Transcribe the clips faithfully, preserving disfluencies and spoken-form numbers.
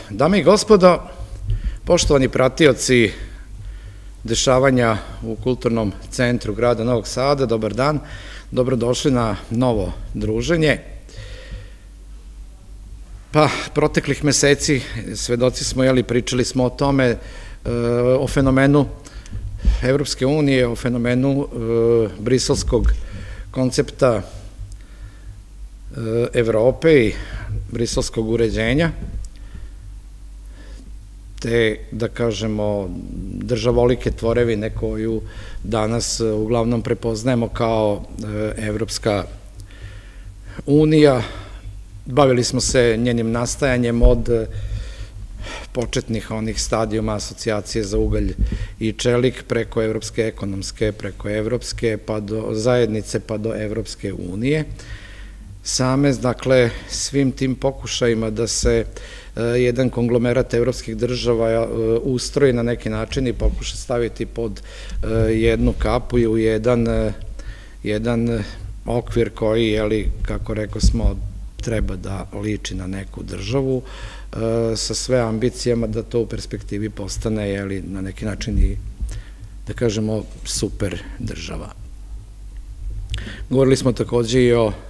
Dame i gospodo, poštovani pratioci dešavanja u Kulturnom centru grada Novog Sada, dobar dan, dobrodošli na novo druženje. Pa, proteklih meseci svedoci smo, jeli, pričali smo o tome, o fenomenu Evropske unije, o fenomenu briselskog koncepta Evrope i briselskog uređenja, te, da kažemo, državolike tvorevine koju danas uglavnom prepoznajemo kao Evropska unija. Bavili smo se njenim nastajanjem od početnih onih stadijuma asocijacije za ugalj i čelik preko Evropske ekonomske, preko Evropske, pa do zajednice, pa do Evropske unije. Same, dakle, svim tim pokušajima da se jedan konglomerat evropskih država ustroji na neki način i pokuša staviti pod jednu kapu i u jedan, jedan okvir koji, jeli, kako rekao smo, treba da liči na neku državu, sa sve ambicijama da to u perspektivi postane, jeli, na neki način i, da kažemo, super država. Govorili smo takođe i o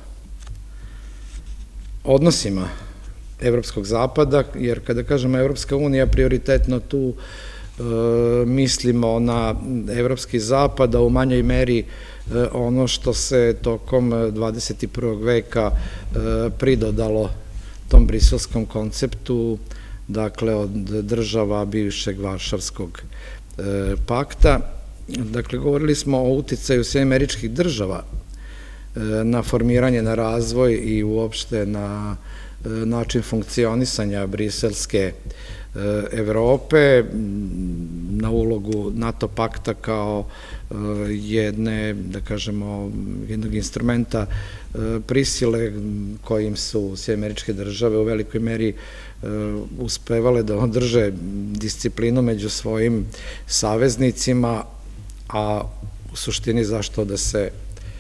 odnosima Evropskog zapada, jer kada kažemo Evropska unija, prioritetno tu mislimo na Evropski zapad, a u manjoj meri ono što se tokom dvadeset i prvog veka pridodalo tom briselskom konceptu, dakle od država bivšeg Varšavskog pakta. Dakle, govorili smo o uticaju Sjedinjenih Američkih Država na formiranje, na razvoj i uopšte na način funkcionisanja briselske Evrope, na ulogu NATO pakta kao jedne, da kažemo, jednog instrumenta prisile kojim su Sjedinjene Američke Države u velikoj meri uspevale da održe disciplinu među svojim saveznicima, a u suštini zašto da se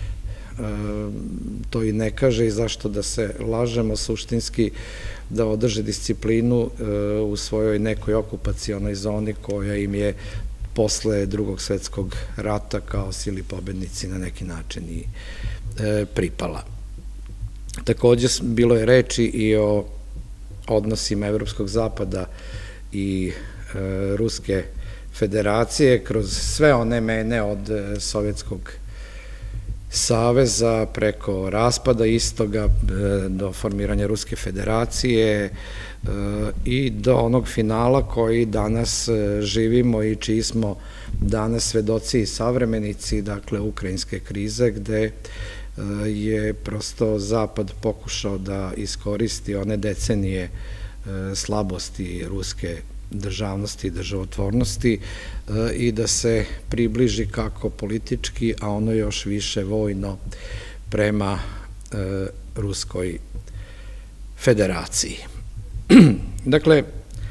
to i ne kaže i zašto da se lažemo, suštinski da održe disciplinu u svojoj nekoj okupacionoj zoni koja im je posle Drugog svetskog rata kao sili pobednici na neki način i pripala. Takođe bilo je reči i o odnosima Evropskog zapada i Ruske federacije kroz sve one mene od Sovjetskog saveza preko raspada istoga do formiranja Ruske federacije i do onog finala koji danas živimo i čiji smo danas svedoci i savremenici, dakle ukrajinske krize, gde je prosto Zapad pokušao da iskoristi one decenije slabosti ruske državnosti i državotvornosti i da se približi kako politički, a ono još više vojno prema Ruskoj federaciji. Dakle,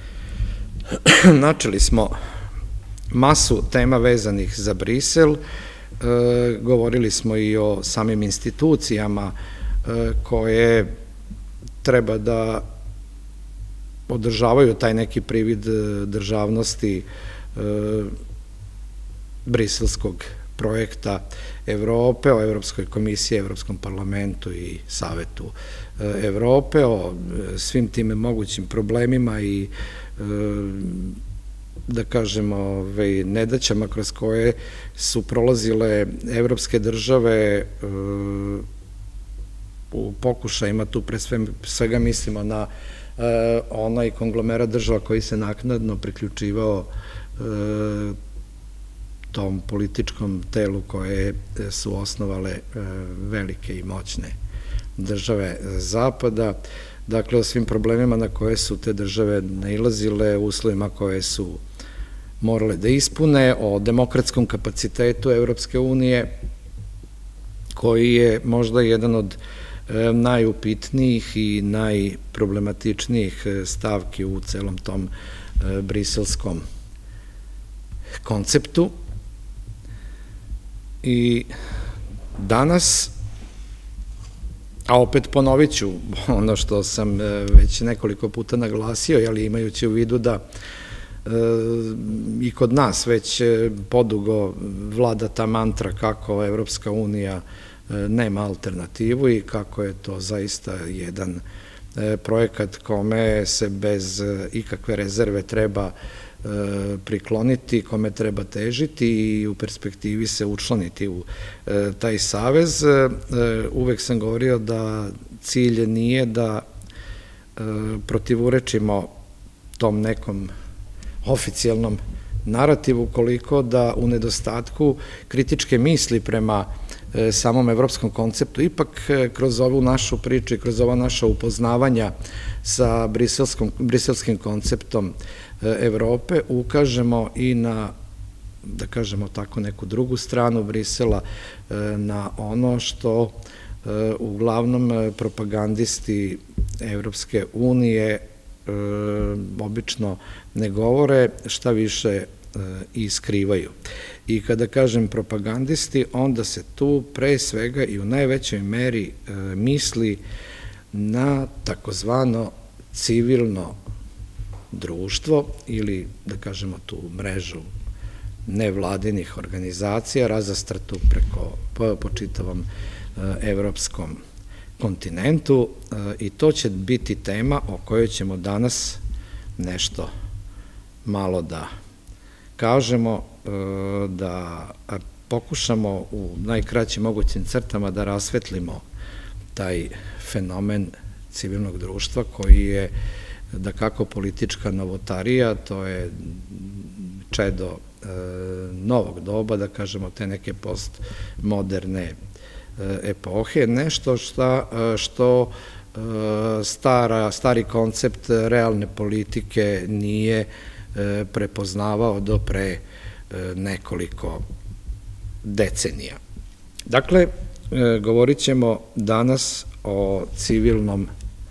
načeli smo masu tema vezanih za Brisel, govorili smo i o samim institucijama koje treba da održavaju taj neki privid državnosti briselskog projekta Evrope, o Evropskoj komisiji, Evropskom parlamentu i Savetu Evrope, o svim tim mogućim problemima i, da kažemo, nedaćama kroz koje su prolazile evropske države u pokušajima, tu pre svega mislimo na onaj konglomerat država koji se naknadno priključivao tom političkom telu koje su osnovale velike i moćne države Zapada. Dakle, o svim problemima na koje su te države nailazile, uslovima koje su morale da ispune, o demokratskom kapacitetu Evropske unije, koji je možda jedan od najupitnijih i najproblematičnijih stavki u celom tom briselskom konceptu. I danas A opet ponovit ću ono što sam već nekoliko puta naglasio, ali imajući u vidu da i kod nas već podugo vlada ta mantra kako Evropska unija nema alternativu i kako je to zaista jedan projekat kome se bez ikakve rezerve treba prikloniti, kome treba težiti i u perspektivi se učlaniti u taj savez. Uvek sam govorio da cilj nije da protivurečimo tom nekom oficijalnom narativu, koliko da u nedostatku kritičke misli prema samom evropskom konceptu, ipak kroz ovu našu priču i kroz ova naša upoznavanja sa briselskim konceptom Evrope ukažemo i na, da kažemo tako, neku drugu stranu Brisela, na ono što uglavnom propagandisti Evropske unije obično ne govore, šta više i skrivaju. I kada kažem propagandisti, onda se tu pre svega i u najvećoj meri misli na takozvano civilno društvo ili, da kažemo, tu mrežu nevladinih organizacija razastratu preko, po čitavom evropskom kontinentu i to će biti tema o kojoj ćemo danas nešto malo da kažemo, da pokušamo u najkraćim mogućim crtama da rasvetlimo taj fenomen civilnog društva koji je da kako politička novotarija, to je čedo novog doba, da kažemo te neke postmoderne epohe, nešto što stari koncept realne politike nije prepoznavao do pre nekoliko decenija. Dakle, govorit ćemo danas o civilnom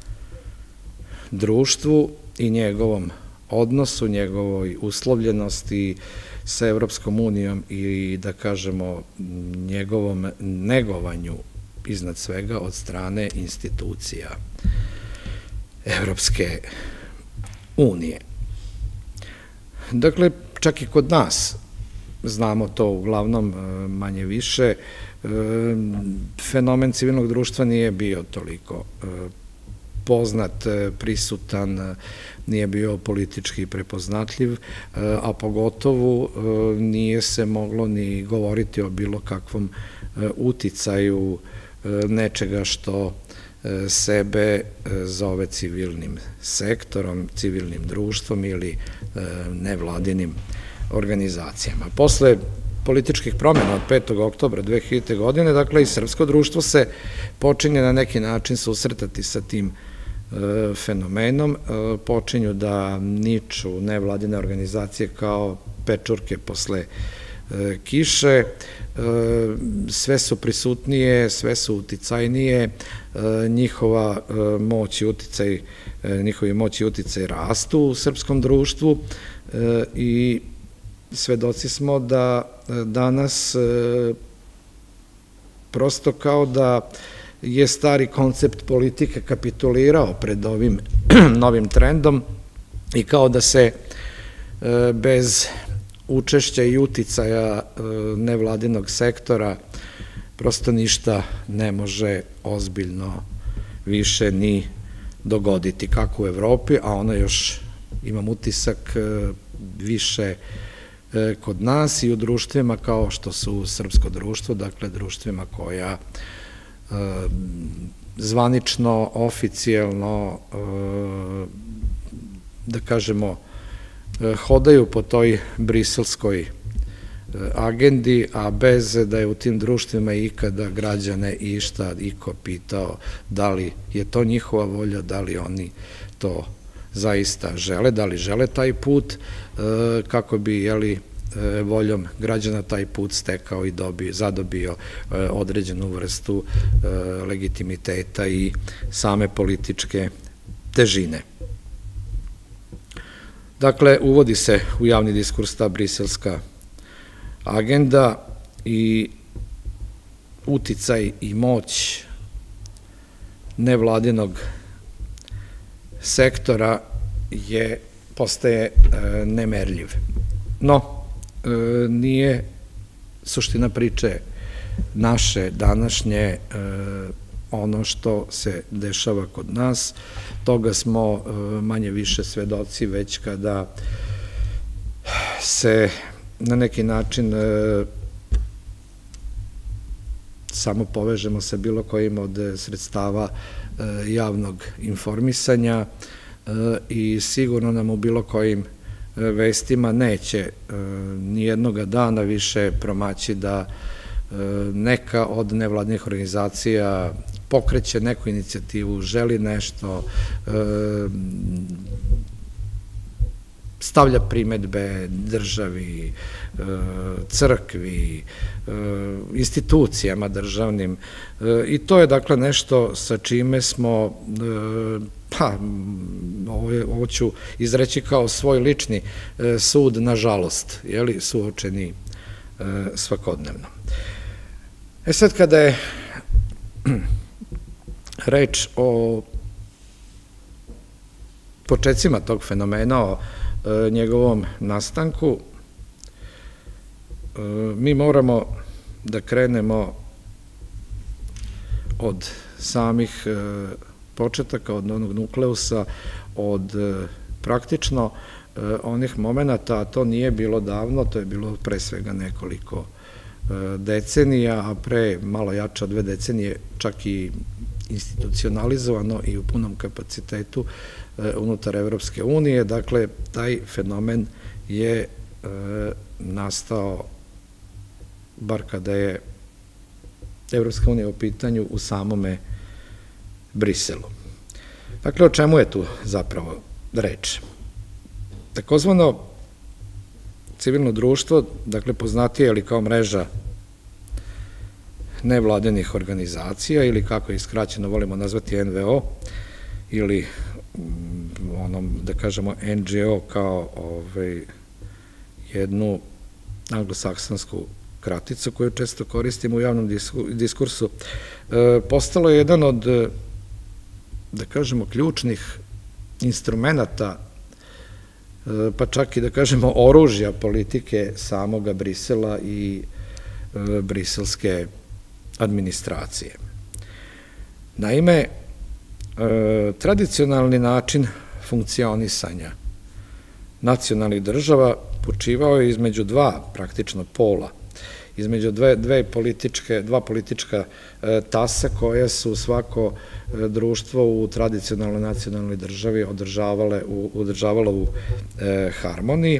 društvu i njegovom odnosu, njegovoj uslovljenosti sa Evropskom unijom i, da kažemo, njegovom negovanju iznad svega od strane institucija Evropske unije. Dakle, čak i kod nas, znamo to uglavnom manje više, fenomen civilnog društva nije bio toliko poznat, prisutan, nije bio politički prepoznatljiv, a pogotovo nije se moglo ni govoriti o bilo kakvom uticaju nečega što sebe zove civilnim sektorom, civilnim društvom ili nevladinim organizacijama. Posle političkih promjena od petog oktobra dve hiljadite. godine, dakle i srpsko društvo se počinje na neki način susretati sa tim fenomenom, počinju da niču nevladine organizacije kao pečurke posle kiše, sve su prisutnije, sve su uticajnije, njihova moć i uticaj, njihovi moć i uticaj rastu u srpskom društvu i svedoci smo da danas prosto kao da je stari koncept politike kapitulirao pred ovim novim trendom i kao da se bez učešća i uticaja nevladinog sektora prosto ništa ne može ozbiljno više ni dogoditi, kako u Evropi, a ona još, imam utisak, više kod nas i u društvima kao što su srpsko društvo, dakle društvima koja zvanično, oficijalno, da kažemo, hodaju po toj briselskoj agendi, a bez da je u tim društvima ikada građane išta iko pitao da li je to njihova volja, da li oni to zaista žele, da li žele taj put, kako bi, jeli, voljom građana taj put stekao i zadobio određenu vrstu legitimiteta i same političke težine. Dakle, uvodi se u javni diskurs ta briselska agenda i uticaj i moć nevladinog sektora je, postaje nemerljiv. No, nije suština priče naše današnje ono što se dešava kod nas. Toga smo manje više svedoci već kada se na neki način samo povežemo sa bilo kojim od sredstava javnog informisanja i sigurno nam u bilo kojim vestima neće nijednoga dana više promaći da neka od nevladnih organizacija pokreće neku inicijativu, želi nešto, stavlja primedbe državi, crkvi, institucijama državnim i to je dakle nešto sa čime smo, pa ovo ću izreći kao svoj lični sud, nažalost, jeli, suočeni svakodnevno. E sad, kada je reč o počecima tog fenomena, o njegovom nastanku, mi moramo da krenemo od samih početaka, od onog nukleusa, od praktično onih momenta, a to nije bilo davno, to je bilo pre svega nekoliko decenija, a pre malo jače od dve decenije čak i institucionalizovano i u punom kapacitetu unutar Evropske unije. Dakle, taj fenomen je nastao, bar kada je Evropska unija u pitanju, u samome Briselu. Dakle, o čemu je tu zapravo reč? Takozvano civilno društvo, dakle, poznatije ili kao mreža nevladenih organizacija ili kako je skraćeno volimo nazvati en ve o ili onom, da kažemo, en ge o kao jednu anglosaksonsku kraticu koju često koristimo u javnom diskursu, postalo je jedan od, da kažemo, ključnih instrumenta, pa čak i, da kažemo, oružja politike samoga Brisela i briselske administracije. Naime, tradicionalni način funkcionisanja nacionalnih država počivao je između dva praktično pola, između dve političke, dva politička tasa koje su svako društvo u tradicionalnoj nacionalnoj državi održavalo u harmoniji.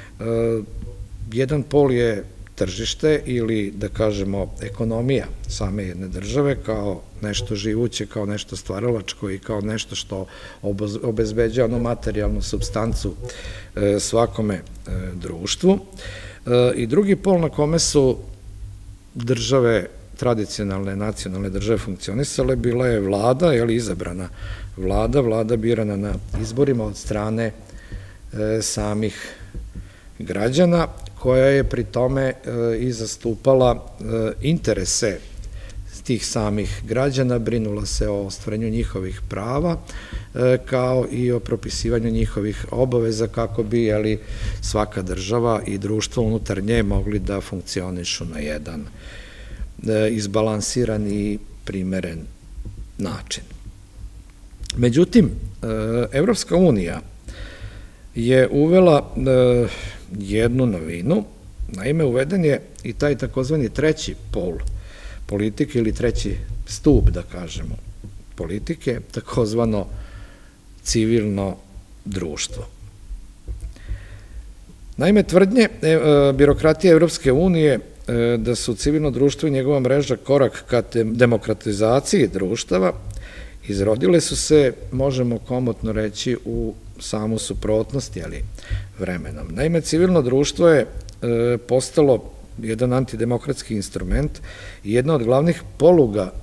Jedan pol je tržište ili, da kažemo, ekonomija same jedne države kao nešto živuće, kao nešto stvaralačko i kao nešto što obezbeđuje onu materijalnu supstancu svakome društvu. I drugi pol na kome su države, tradicionalne nacionalne države funkcionisale, bila je vlada, je li izabrana vlada, vlada birana na izborima od strane samih građana, koja je pri tome i zastupala interese tih samih građana, brinula se o ostvarenju njihovih prava, kao i o propisivanju njihovih obaveza kako bi, jeli, svaka država i društvo unutar nje mogli da funkcionišu na jedan izbalansiran i primeren način. Međutim, Evropska unija je uvela jednu novinu, naime uveden je i taj takozvani treći pol politike ili treći stup, da kažemo, politike, takozvano civilno društvo. Naime, tvrdnje birokratije Evropske unije da su civilno društvo i njegova mreža korak ka demokratizaciji društava izrodile su se, možemo komotno reći, u samu suprotnost, jeli, vremenom. Naime, civilno društvo je postalo jedan antidemokratski instrument i jedna od glavnih poluga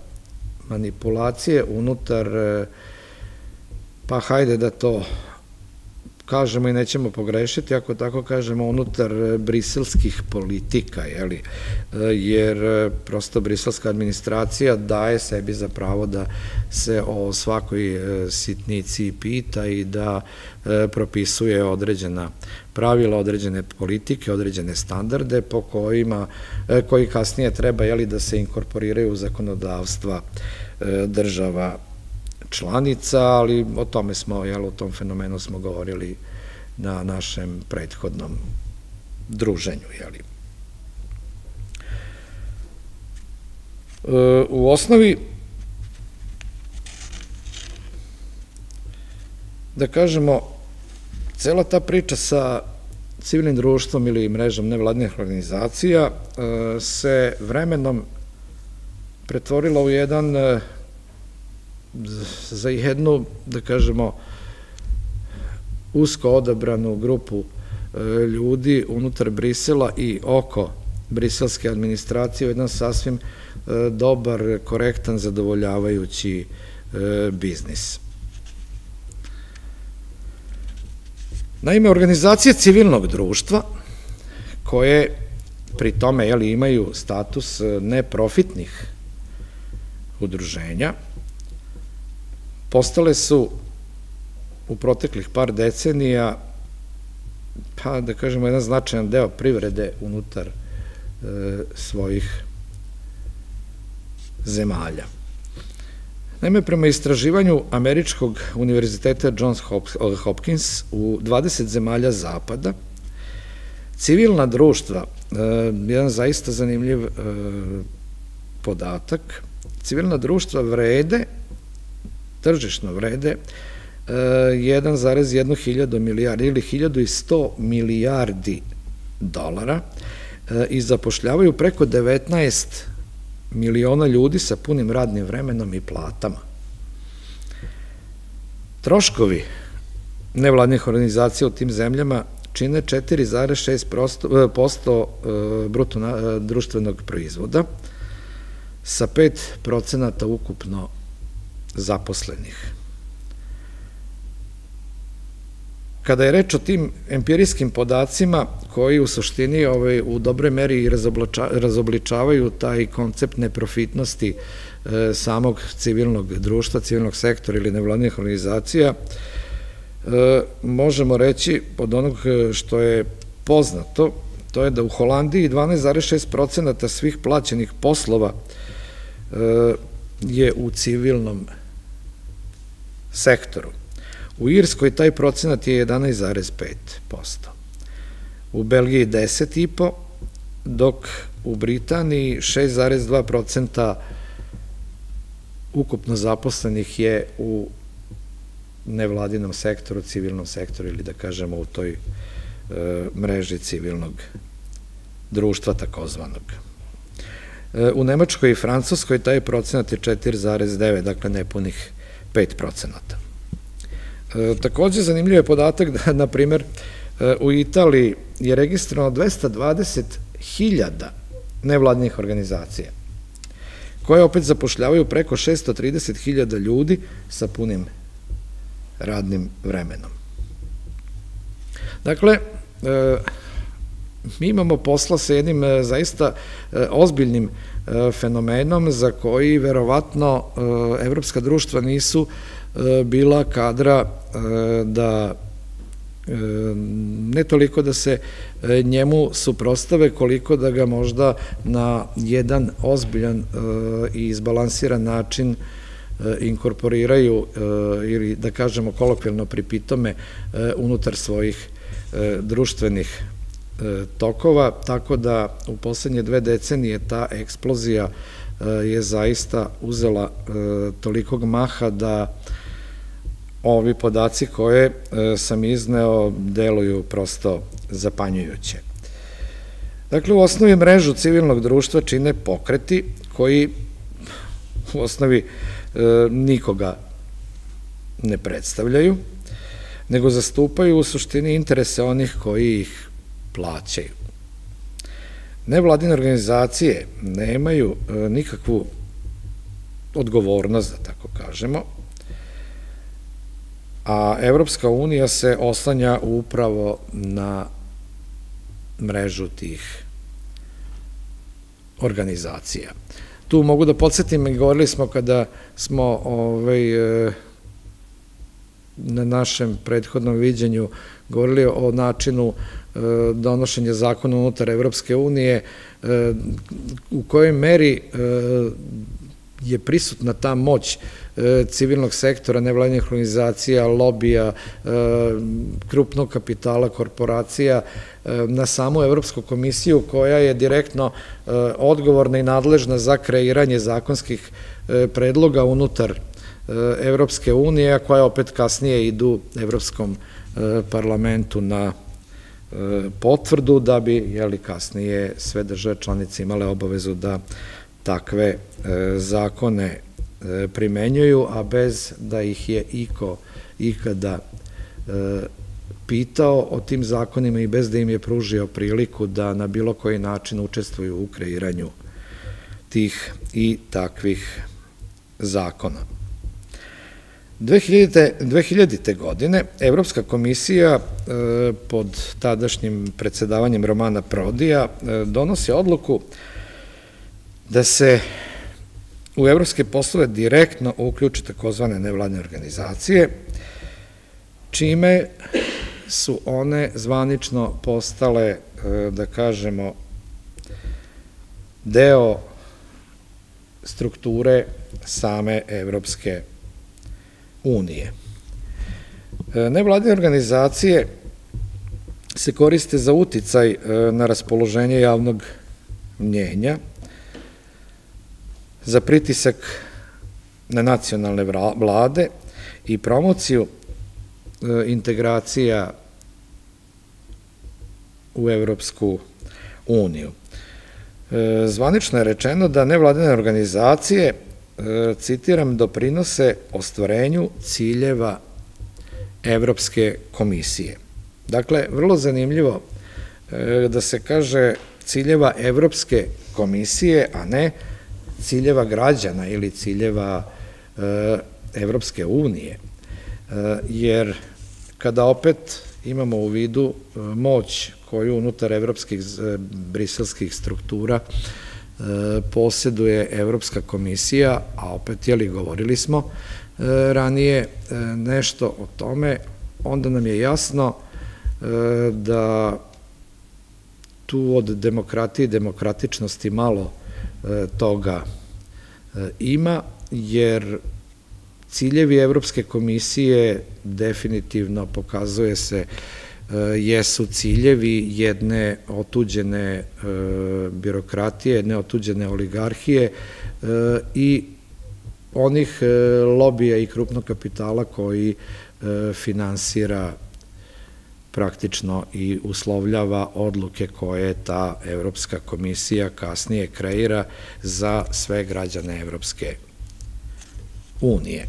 manipulacije unutar, pa hajde da to kažemo i nećemo pogrešiti, ako tako kažemo, unutar briselskih politika, jer prosto briselska administracija daje sebi za pravo da se o svakoj sitnici pita i da propisuje određena pravila, određene politike, određene standarde po kojima, koji kasnije treba da se inkorporiraju u zakonodavstva država članica, ali o tome smo, o tom fenomenu smo govorili na našem prethodnom druženju. U osnovi, da kažemo, cela ta priča sa civilnim društvom ili mrežom nevladinih organizacija se vremenom pretvorila u jedan za jednu, da kažemo, usko odabranu grupu ljudi unutar Brisela i oko briselske administracije u jedan sasvim dobar, korektan, zadovoljavajući biznis. Naime, organizacije civilnog društva, koje pri tome imaju status neprofitnih udruženja, postale su u proteklih par decenija, pa da kažemo, jedan značajan deo privrede unutar svojih zemalja. Naime, prema istraživanju Američkog univerziteta Johns Hopkins u dvadeset zemalja zapada, civilna društva, jedan zaista zanimljiv podatak, civilna društva vrede, tržišno vrede, jedan zarez jednu hiljadu milijardi ili hiljadu i sto milijardi dolara i zapošljavaju preko devetnaest miliona ljudi sa punim radnim vremenom i platama. Troškovi nevladnih organizacija u tim zemljama čine četiri zarez šest posto bruto društvenog proizvoda sa pet procenata ukupno zaposlenih. Kada je reč o tim empirijskim podacima koji u suštini u dobroj meri razobličavaju taj koncept neprofitnosti samog civilnog društva, civilnog sektora ili nevladinih organizacija, možemo reći od onog što je poznato, to je da u Holandiji dvanaest zarez šest procenata svih plaćenih poslova je u civilnom sektoru. U Irskoj taj procenat je jedanaest zarez pet posto. U Belgiji deset zarez pet posto, dok u Britaniji šest zarez dva procenta ukupno zaposlenih je u nevladinom sektoru, civilnom sektoru ili da kažemo u toj mreži civilnog društva takozvanog. U Nemačkoj i Francuskoj taj procenat je četiri zarez devet, dakle nepunih pet procenata. Takođe, zanimljiv je podatak da, na primer, u Italiji je registrovano dvesta dvadeset hiljada nevladnih organizacija, koje opet zapošljavaju preko šesto trideset hiljada ljudi sa punim radnim vremenom. Dakle, mi imamo posla sa jednim zaista ozbiljnim fenomenom za koji verovatno evropska društva nisu bila kadra da ne toliko da se njemu suprostave, koliko da ga možda na jedan ozbiljan i izbalansiran način inkorporiraju ili da kažemo kolokvijalno pripitome unutar svojih društvenih tokova, tako da u poslednje dve decenije ta eksplozija je zaista uzela tolikog maha da ovi podaci koje sam izneo deluju prosto zapanjujuće. Dakle, u osnovi mrežu civilnog društva čine pokreti koji u osnovi nikoga ne predstavljaju, nego zastupaju u suštini interese onih koji ih plaćaju. Nevladine organizacije nemaju nikakvu odgovornost, da tako kažemo, a Evropska unija se oslanja upravo na mrežu tih organizacija. Tu mogu da podsjetim, i govorili smo kada smo na našem prethodnom viđenju govorili o načinu donošenja zakona unutar Evropske unije, u kojoj meri je prisutna ta moć civilnog sektora, nevladinih organizacija, lobija, krupnog kapitala, korporacija, na samu Evropsku komisiju koja je direktno odgovorna i nadležna za kreiranje zakonskih predloga unutar Evropske unije, a koja opet kasnije idu Evropskom parlamentu na potvrdu da bi, jeli, kasnije sve države članice imale obavezu da takve zakone primenjuju, a bez da ih je iko ikada pitao o tim zakonima i bez da im je pružio priliku da na bilo koji način učestvuju u kreiranju tih i takvih zakona. dve hiljadite. godine Evropska komisija pod tadašnjim predsedavanjem Romana Prodija donosi odluku da se u evropske poslove direktno uključi takozvane nevladine organizacije, čime su one zvanično postale, da kažemo, deo strukture same Evropske unije. Nevladine organizacije se koriste za uticaj na raspoloženje javnog mnjenja, za pritisak na nacionalne vlade i promociju integracija u Evropsku uniju. Zvanično je rečeno da nevladine organizacije, citiram, doprinose ostvarenju ciljeva Evropske komisije. Dakle, vrlo zanimljivo da se kaže ciljeva Evropske komisije, a ne ciljeva građana ili ciljeva Evropske unije, jer kada opet imamo u vidu moć koju unutar evropskih briselskih struktura posjeduje Evropska komisija, a opet, jeli, govorili smo ranije nešto o tome, onda nam je jasno da tu od demokratije i demokratičnosti malo toga ima, jer ciljevi Evropske komisije definitivno, pokazuje se, jesu ciljevi jedne otuđene birokratije, jedne otuđene oligarhije i onih lobija i krupnog kapitala koji finansira praktično i uslovljava odluke koje ta Evropska komisija kasnije kreira za sve građane Evropske unije.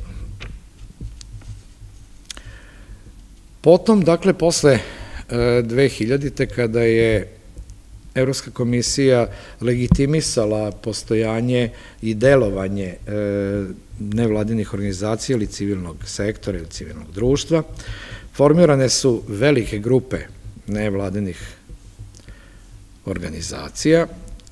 Potom, dakle, posle dve hiljadite. kada je Evropska komisija legitimisala postojanje i delovanje nevladinih organizacija ili civilnog sektora ili civilnog društva, formirane su velike grupe nevladinih organizacija,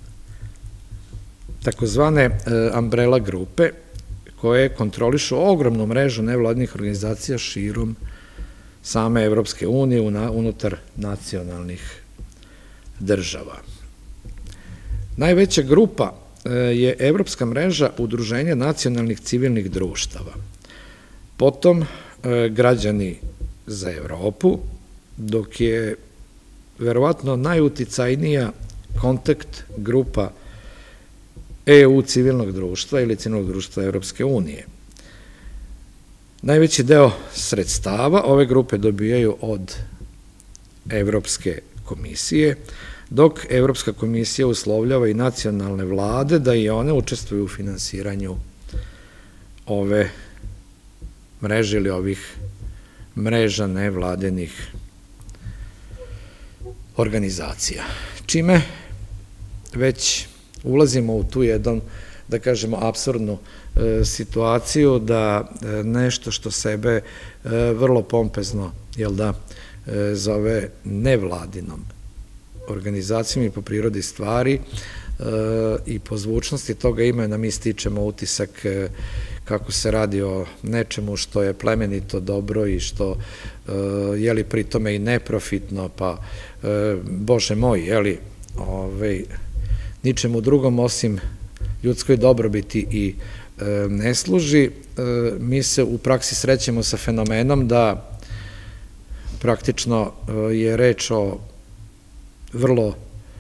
takozvane umbrella grupe, koje kontrolišu ogromnu mrežu nevladinih organizacija širom same Evropske unije unutar nacionalnih država. Najveća grupa je Evropska mreža udruženja nacionalnih civilnih društava. Potom Građani za Evropu, dok je verovatno najuticajnija kontakt grupa E U civilnog društva ili civilnog društva Evropske unije. Najveći deo sredstava ove grupe dobijaju od Evropske komisije, dok Evropska komisija uslovljava i nacionalne vlade da i one učestvuju u finansiranju ove mreže ili ovih mreža nevladinih organizacija. Čime već ulazimo u tu jedan da kažemo, apsurdnu situaciju da nešto što sebe vrlo pompezno, jel da, zove nevladinom organizacijom i po prirodi stvari i po zvučnosti toga imena mi stičemo utisak kako se radi o nečemu što je plemenito, dobro i što je li pri tome i neprofitno, pa Bože moj, je li, ničemu drugom osim ljudskoj dobrobiti i ne služi. Mi se u praksi srećemo sa fenomenom da praktično je reč o vrlo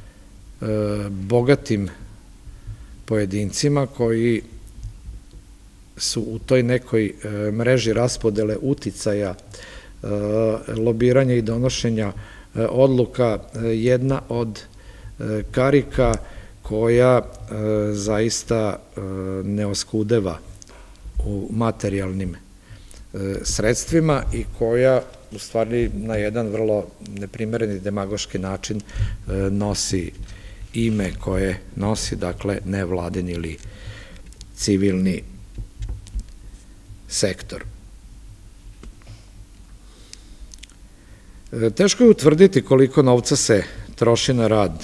bogatim pojedincima koji su u toj nekoj mreži raspodele uticaja, lobiranja i donošenja odluka jedna od karika koja zaista ne oskudeva u materijalnim sredstvima i koja u stvari na jedan vrlo neprimereni demagoški način nosi ime koje nosi, dakle, nevladin ili civilni sektor. Teško je utvrditi koliko novca se troši na rad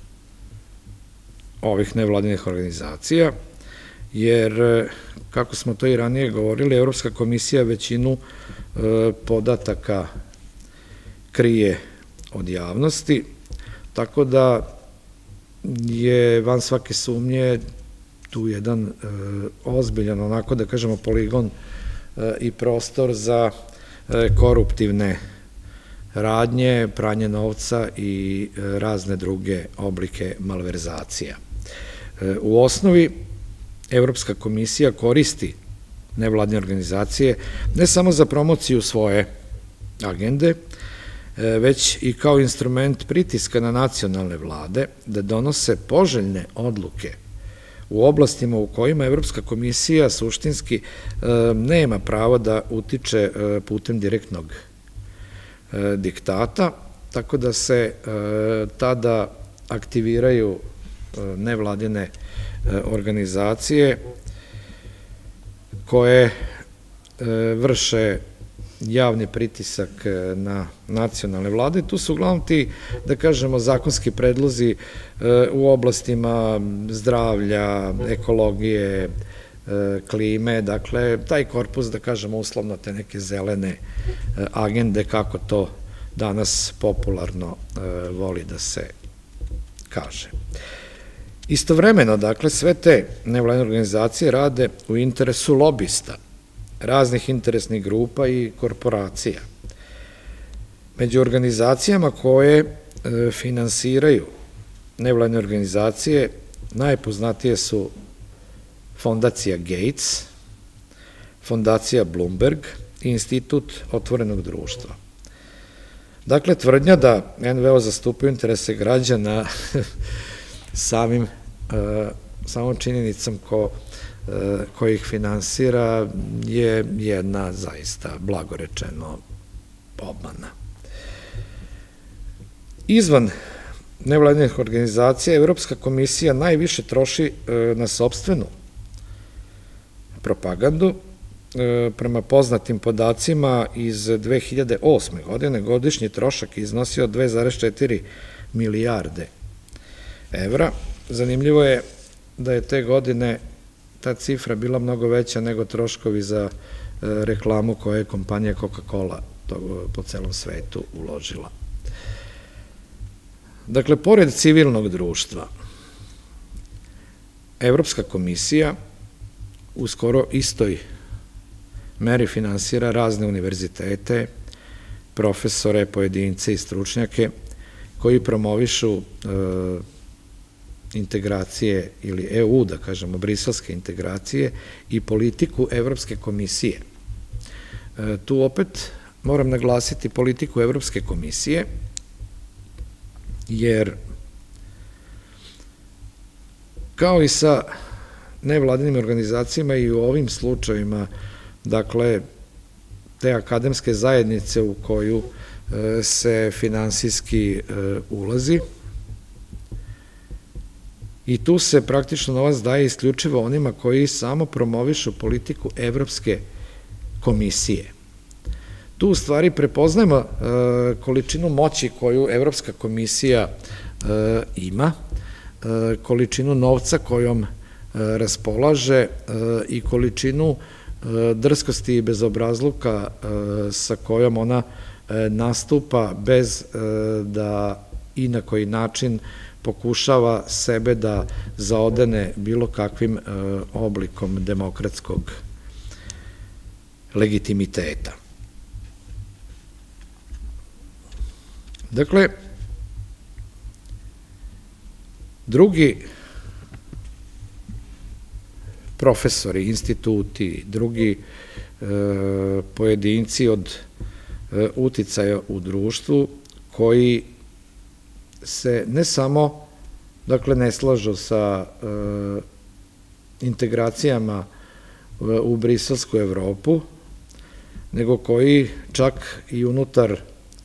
ovih nevladinih organizacija, jer, kako smo to i ranije govorili, Evropska komisija većinu podataka krije od javnosti, tako da je van svake sumnje tu jedan ozbiljan, onako da kažemo, poligon i prostor za koruptivne radnje, pranje novca i razne druge oblike malverzacija. U osnovi, Evropska komisija koristi nevladine organizacije ne samo za promociju svoje agende, već i kao instrument pritiska na nacionalne vlade da donose poželjne odluke u oblastima u kojima Evropska komisija suštinski nema pravo da utiče putem direktnog diktata, tako da se tada aktiviraju nevladine organizacije koje vrše javni pritisak na nacionalne vlade. Tu su uglavnom ti, da kažemo, zakonski predlozi u oblastima zdravlja, ekologije, klime, dakle, taj korpus, da kažemo, uslovno te neke zelene agende, kako to danas popularno voli da se kaže. Istovremeno, dakle, sve te nevladine organizacije rade u interesu lobista, raznih interesnih grupa i korporacija. Među organizacijama koje finansiraju nevladine organizacije najpoznatije su Fondacija Gates, Fondacija Bloomberg i Institut otvorenog društva. Dakle, tvrdnja da en ve o zastupaju interese građana samim, samom činjenicom ko ih finansira je jedna zaista, blagorečeno, obmana. Izvan nevladinih organizacija, Evropska komisija najviše troši na sopstvenu propagandu. Prema poznatim podacima iz dve hiljade osme. godine godišnji trošak iznosio dve zarez četiri milijarde evra. Zanimljivo je da je te godine ta cifra bila mnogo veća nego troškovi za reklamu koje je kompanija Coca-Cola po celom svetu uložila. Dakle, pored civilnog društva, Evropska komisija u skoro istoj meri finansira razne univerzitete, profesore, pojedince i stručnjake koji promovišu integracije ili e u, da kažemo, briselske integracije i politiku Evropske komisije. Tu opet moram naglasiti politiku Evropske komisije, jer kao i sa nevladinim organizacijama i u ovim slučajima, dakle, te akademske zajednice u koju se finansijski ulazi, i tu se praktično novac daje isključivo onima koji samo promovišu politiku Evropske komisije. Tu u stvari prepoznajemo količinu moći koju Evropska komisija ima, količinu novca kojom raspolaže i količinu drskosti i bezobrazluka sa kojom ona nastupa bez da i na koji način pokušava sebe da zaodene bilo kakvim oblikom demokratskog legitimiteta. Dakle, drugi profesori, instituti, drugi pojedinci od uticaja u društvu koji se ne samo, dakle, ne slažu sa integracijama u briselsku Evropu, nego koji čak i unutar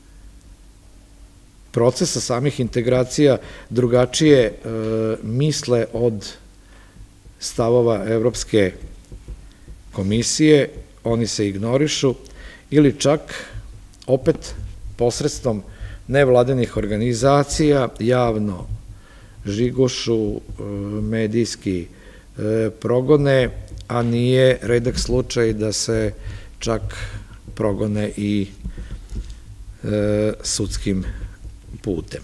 procesa samih integracija drugačije misle od stavova Evropske komisije, oni se ignorišu ili čak opet posredstvom nevladinih organizacija javno žigošu, medijski progone, a nije redak slučaj da se čak progone i sudskim putem.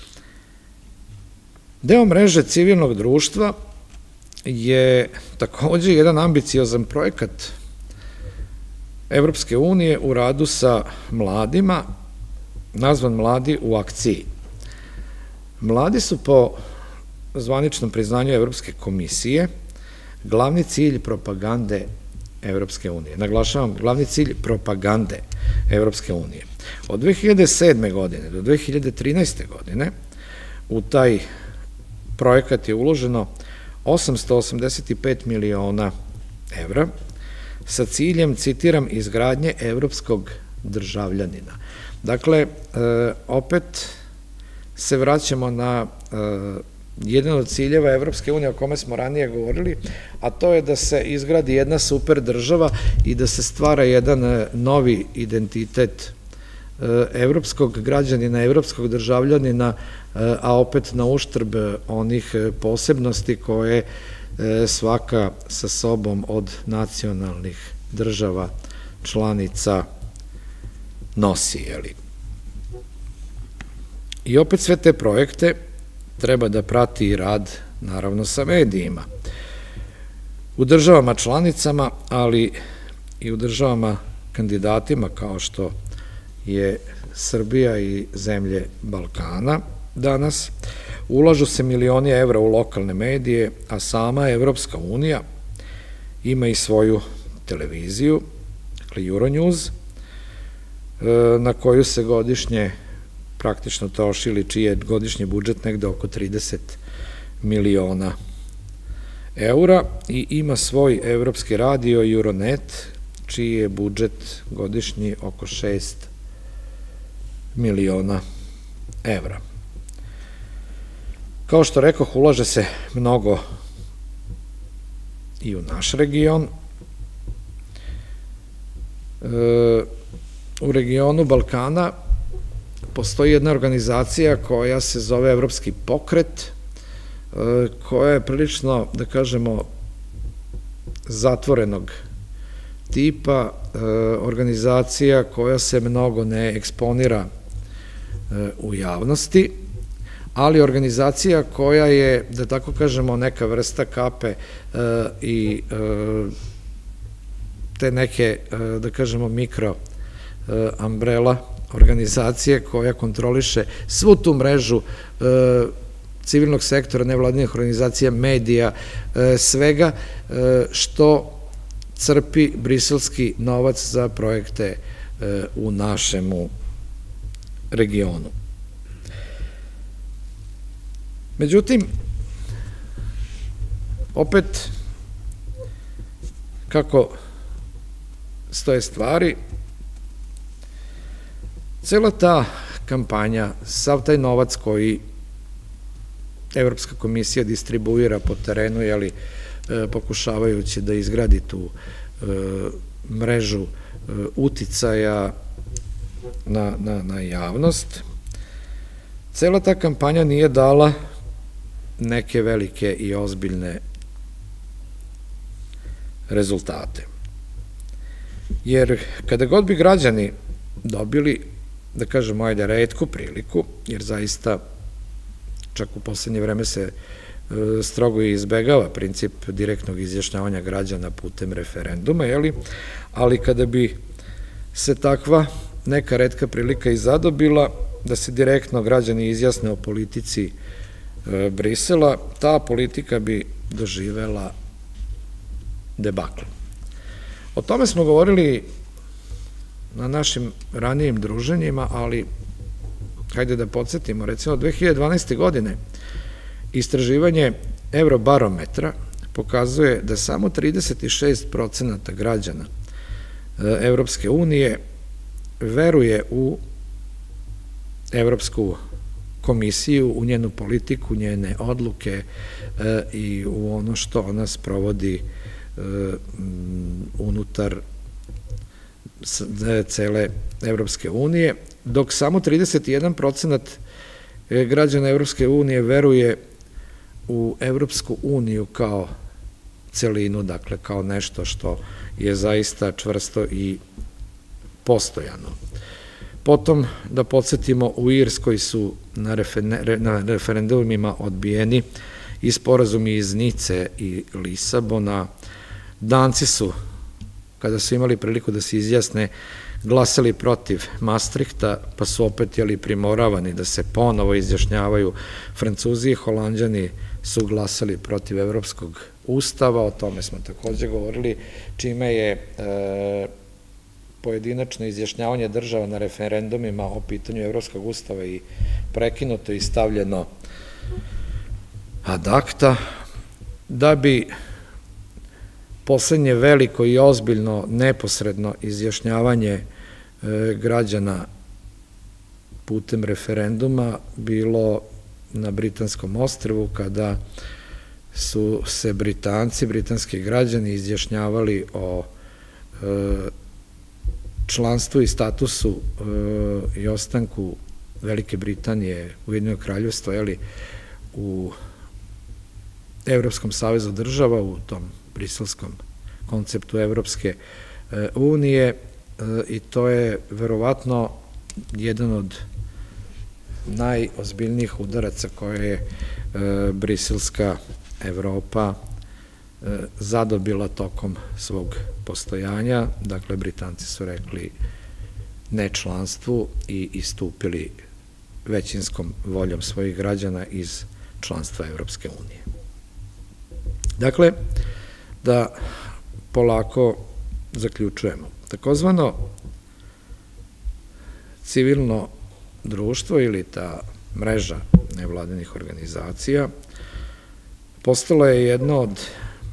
Deo mreže civilnog društva je takođe jedan ambiciozan projekat Evropske unije u radu sa mladima, nazvan Mladi u akciji. Mladi su po zvaničnom priznanju Evropske komisije glavni cilj propagande Evropske unije. Naglašavam, glavni cilj propagande Evropske unije. Od dve hiljade sedme. godine do dve hiljade trinaeste. godine u taj projekat je uloženo osamsto osamdeset pet miliona evra sa ciljem, citiram, izgradnje evropskog državljanina. Dakle, opet se vraćamo na jedan od ciljeva Evropske unije o kome smo ranije govorili, a to je da se izgradi jedna super država i da se stvara jedan novi identitet evropskog građanina, evropskog državljanina, a opet na uštrb onih posebnosti koje svaka sa sobom od nacionalnih država članica nosi. I opet sve te projekte treba da prati i rad, naravno, sa medijima. U državama članicama, ali i u državama kandidatima, kao što je Srbija i zemlje Balkana danas, ulažu se milioni evra u lokalne medije, a sama Evropska unija ima i svoju televiziju, dakle Euronews, na koju se godišnje praktično troši, ili čiji je godišnji budžet negde oko trideset miliona eura, i ima svoj evropski radio Euronet, čiji je budžet godišnji oko šest miliona evra. Kao što rekoh, ulaže se mnogo i u naš region. U regionu Balkana postoji jedna organizacija koja se zove Evropski pokret, koja je prilično, da kažemo, zatvorenog tipa, organizacija koja se mnogo ne eksponira u javnosti, ali organizacija koja je, da tako kažemo, neka vrsta kape i te neke, da kažemo, mikro umbrella organizacije koja kontroliše svu tu mrežu civilnog sektora, nevladinih organizacija, medija, svega što crpi briselski novac za projekte u našemu regionu. Međutim, opet, kako stoje stvari, cela ta kampanja, sav taj novac koji Evropska komisija distribuira po terenu, jeli, pokušavajući da izgradi tu mrežu uticaja na, na, na javnost. Cela ta kampanja nije dala neke velike i ozbiljne rezultate. Jer kada god bi građani dobili, da kažemo, ajde, retku priliku, jer zaista čak u poslednje vreme se strogo izbegava princip direktnog izjašnjavanja građana putem referenduma, jeli? Ali kada bi se takva neka retka prilika i zadobila da se direktno građani izjasne o politici Brisela, ta politika bi doživela debakl. O tome smo govorili na našim ranijim druženjima, ali hajde da podsjetimo, recimo dve hiljade dvanaeste. godine istraživanje Eurobarometra pokazuje da samo trideset šest procenata građana Evropske unije veruje u Evropsku komisiju, u njenu politiku, njene odluke i u ono što ona sprovodi unutar cele Evropske unije, dok samo trideset jedan procenat građana Evropske unije veruje u Evropsku uniju kao celinu, dakle kao nešto što je zaista čvrsto i postojano. Potom, da podsjetimo, u Irskoj su na referendumima odbijeni i sporazumi iz Nice i Lisabona. Danci su, kada su imali priliku da se izjasne, glasali protiv Maastrichta, pa su opet jeli primoravani da se ponovo izjašnjavaju. Francuzi i Holanđani su glasali protiv Evropskog ustava, o tome smo takođe govorili, čime je pojedinačno izjašnjavanje država na referendumima o pitanju Evropskog ustava i prekinuto i stavljeno ad acta, da bi poslednje veliko i ozbiljno neposredno izjašnjavanje građana putem referenduma bilo na Britanskom ostrvu, kada su se Britanci, britanski građani izjašnjavali o članstvu i statusu i ostanku Velike Britanije, Ujedinjenog Kraljevstva, jeli, u Evropskom savezu država, u tom briselskom konceptu Evropske unije, i to je verovatno jedan od najozbiljnijih udaraca koje je briselska Evropa zadobila tokom svog postojanja. Dakle, Britanci su rekli ne članstvu i istupili većinskom voljom svojih građana iz članstva Evropske unije. Dakle, da polako zaključujemo. Takozvano civilno društvo ili ta mreža nevladinih organizacija postala je jedno od,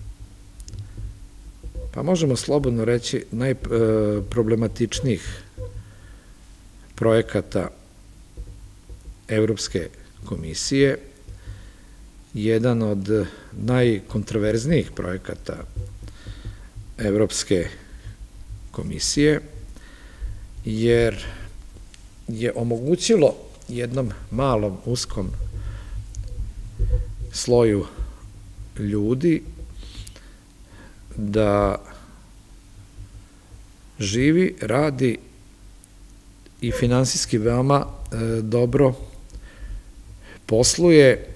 pa možemo slobodno reći, najproblematičnijih projekata Evropske komisije, jedan od najkontroverznijih projekata Evropske komisije, jer je omogućilo jednom malom, uskom sloju ljudi da živi, radi i finansijski veoma dobro posluje,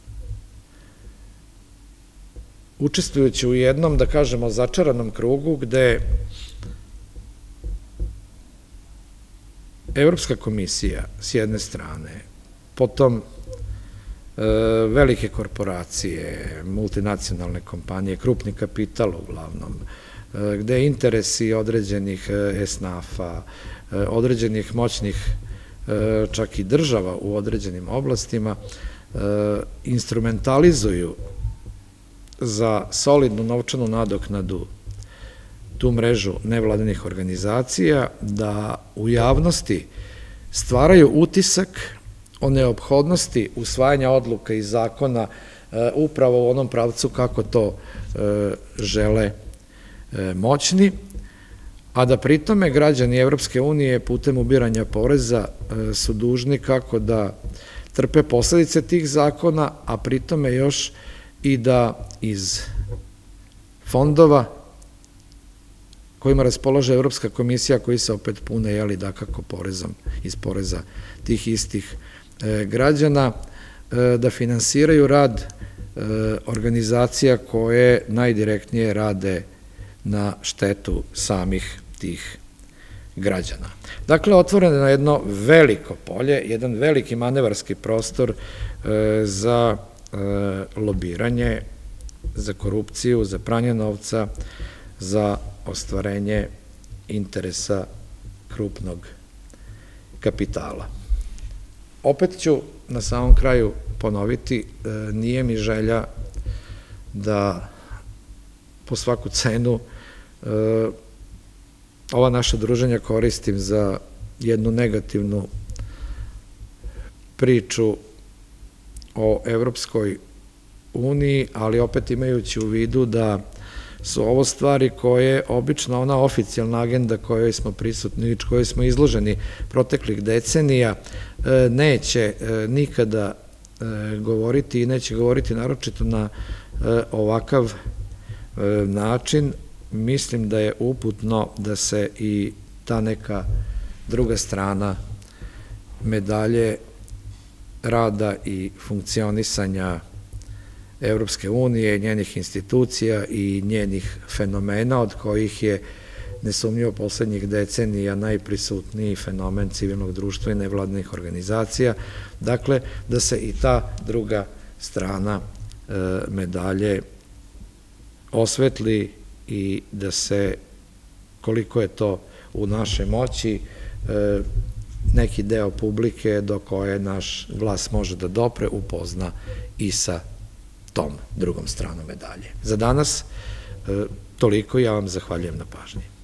učestvujući u jednom, da kažemo, začaranom krugu gde Evropska komisija s jedne strane, potom velike korporacije, multinacionalne kompanije, krupni kapital uglavnom, gde interesi određenih esnafa, određenih moćnih čak i država u određenim oblastima instrumentalizuju za solidnu novčanu nadoknadu tu mrežu nevladinih organizacija, da u javnosti stvaraju utisak o neophodnosti usvajanja odluka i zakona upravo u onom pravcu kako to žele moćni, a da pritome građani Evropske unije putem ubiranja poreza su dužni kako da trpe posledice tih zakona, a pritome još i da iz fondova kojima raspolaže Evropska komisija, koji se opet pune, jeli, dakako, porezom, iz poreza tih istih građana, da finansiraju rad organizacija koje najdirektnije rade na štetu samih tih građana. Dakle, otvoreno je jedno veliko polje, jedan veliki manevarski prostor za lobiranje, za korupciju, za pranje novca, za ostvarenje interesa krupnog kapitala. Opet ću na samom kraju ponoviti, nije mi želja da po svaku cenu ova naša druženja koristim za jednu negativnu priču o Evropskoj uniji, ali opet imajući u vidu da su ovo stvari koje obično ona oficijalna agenda kojoj smo prisutni, kojoj smo izloženi proteklih decenija, neće nikada govoriti i neće govoriti naročito na ovakav način. Mislim da je uputno da se i ta neka druga strana medalje rada i funkcionisanja Evropske unije, njenih institucija i njenih fenomena, od kojih je nesumnjivo poslednjih decenija najprisutniji fenomen civilnog društva i nevladnih organizacija, dakle, da se i ta druga strana medalje osvetli i da se, koliko je to u našoj moći, neki deo publike do koje naš glas može da dopre upozna i sa tom drugom stranom medalje. Za danas toliko, ja vam zahvaljujem na pažnji.